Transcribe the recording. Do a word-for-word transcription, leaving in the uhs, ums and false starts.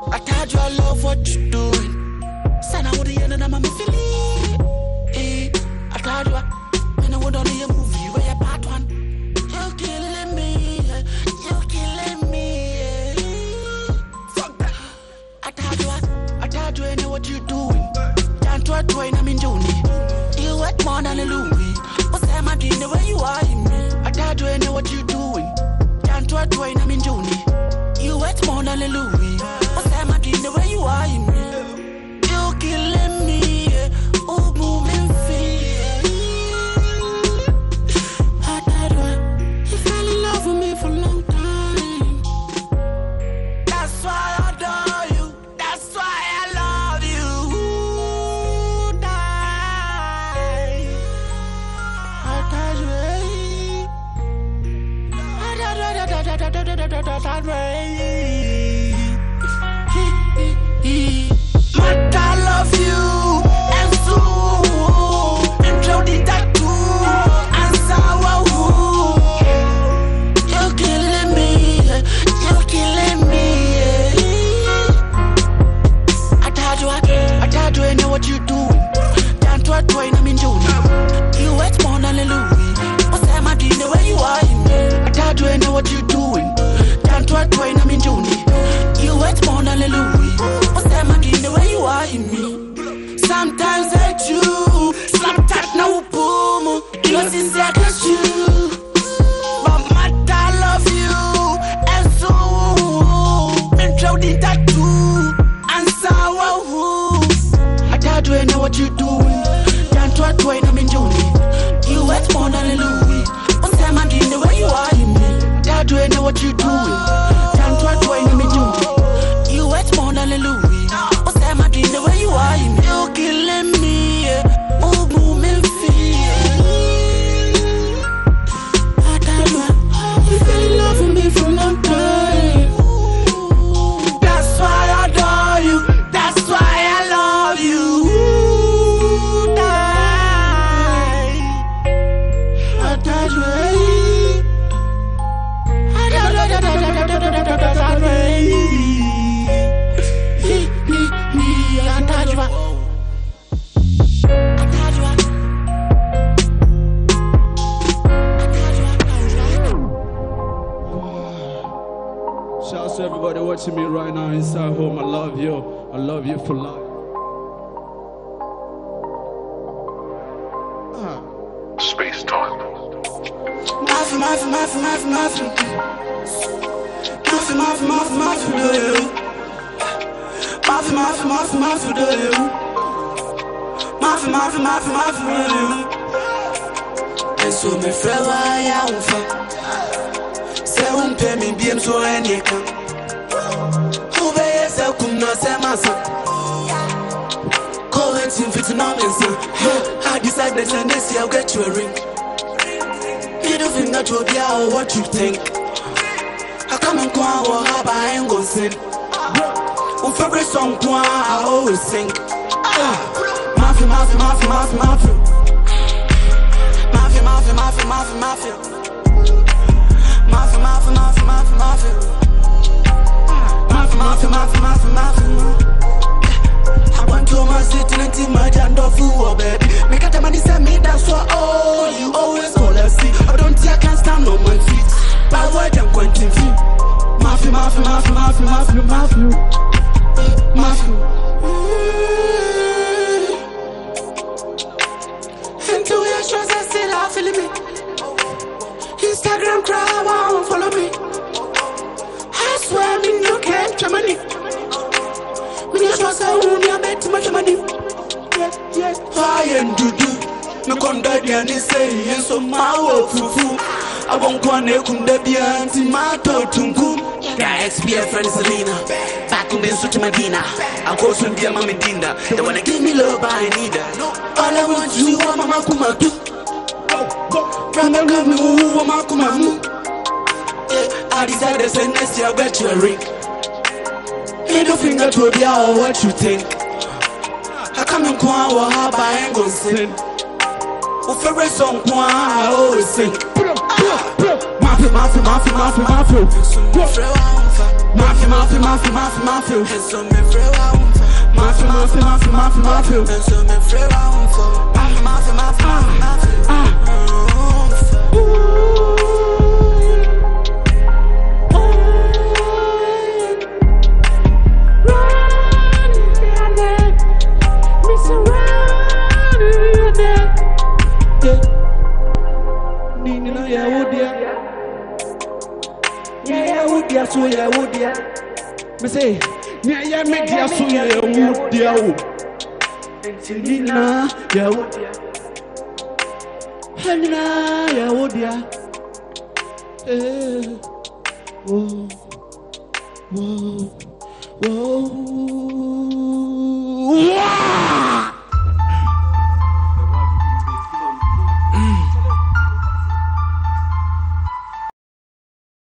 I told you I love what you doing. Sana would the end of my feeling. I told you when I would only a movie where you part one. You're killing me, you're killing me. Fuck that. I told you I told you I know what you're doing. Can't try to I'm in June. You wet more than a Louis. What's that my doing the way you are in me? I told you I know what you're doing. Can't try to I'm in June. You wet more than a Louis. What's that my doing the way you are in me? You're killing me. Oh, moving feet. I told you you fell in love with me for a long time. That's why I adore you. That's why I love you. Die. I told you. I told you. I told you. I told you. I told you. But I love you, and so intro the tattoo, and so you're killing me, you're killing me. I told you, I, I told you I know what you're doing. Can't try to I'm in June. You wet more than a Louis. What's that my doing the way you are in me? I told you I know what you're doing. Can't try to I'm in June. You wet more than a Louis. What's that my doing the way you are in me? Sometimes I do. Slap that no boom. You see that it's you. But my I love you. And so intro the tattoo. And so I told you I know what you're doing. Can't try to I'm in June. You wet more than a Louis. What's that my doing the way you are in me? I told you I know what you're doing. Can't try to I'm in June. You wet more than a Louis. What's that my doing the way you are in me? You're killing me. Oh, moving feet. I told you you fell in love with me for a long time. That's why I adore you. That's why I love you. Die. I told you. I told you. I told you. I told you. I told you. Shouts to everybody watching me right now inside home. I love you. I love you for life. Ah. Space time. Mafia, mafia, mafia, mafia, mafia. Mafia, mafia, mafia, mafia, do you? Mafia, mafia, mafia, mafia, do you? Mafia, mafia, mafia, mafia, do you? And so me friend, why I won't fuck. Say won't pay me, be so any can. Who be say come no say my son. Call it in fit no me son. I decided that this year I'll get you a ring. You don't think that you'll be out what you think. I come and go out or how I ain't gonna sin. On favorite song I always sing. Mafia, mafia, mafia, mafia, mafia. Mafia, mafia, mafia, mafia, mafia. Mafia, mafia, mafia, mafia, mafia. Mafia, mafia, mafia, mafia, mafia. I want to my city and team my jand of fool, baby. Make a time and say me that's what all you always call us see. I don't think I can stand on my feet. By word I'm going to feel. Mafia, mafia, mafia, mafia, mafia, mafia. Mafia. Into your shows I still are feeling me. Instagram crowd won't follow me. I swear me no can't try money. Me no trust I won't be bet too much money. Yeah, yeah. I ain't do do. No come daddy and they say yes so my work fufu. I won't go and come daddy and my totungu. Guy X P friend Selena. Back in the such Medina. I go soon dear Mama Dinda. They wanna give me love but I need her. All I want you want Mama Kumatu. Rama love me who want Mama Kumamu. I decided say next year I'll get you a ring. Middle finger to be out what you think. I come and go out how I ain't gonna sin. Who favorite song I always sing. Mafia, mafia, mafia, mafia, mafia. Mafia, mafia, mafia, mafia, mafia. Eso me frega un fo. Mafia, mafia, mafia, mafia, mafia. Eso me frega un fo. Mafia, mafia, mafia, mafia. Ah. So yeah, would ya? Me say, yeah, yeah, me dear, so yeah, would ya? Nina, yeah, would ya? Nina, yeah, would ya? Eh, whoa, whoa, whoa.